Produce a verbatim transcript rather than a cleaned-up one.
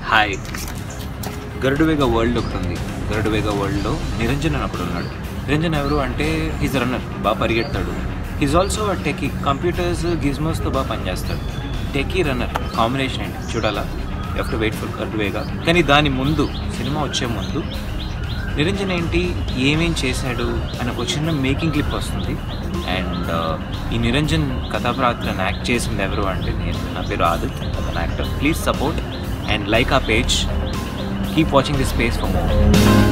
Hi. గరుడ వేగ world ఒకటి ఉంది. గరుడ వేగ వరల్డ్లో నిరంజన్ అని ఒకడు ఉన్నాడు. నిరంజన్ ఎవరు అంటే హీజ్ రన్నర్, బాగా పరిగెడతాడు. హీజ్ ఆల్సో టెకీ, కంప్యూటర్స్ గిజ్మోస్తో బాగా పనిచేస్తాడు. టెకీ రన్నర్ కాంబినేషన్ ఏంటి చూడాలా? You have to wait for Garuda Vega. కానీ దాని ముందు, సినిమా వచ్చే ముందు నిరంజన్ ఏంటి, ఏమేం చేశాడు అని ఒక చిన్న మేకింగ్ క్లిప్ వస్తుంది. అండ్ ఈ నిరంజన్ కథాపాత్రను యాక్ట్ చేసింది ఎవరు అంటే నేను, నా పేరు Adith, actor. Please support and like our page. Keep watching this space for more.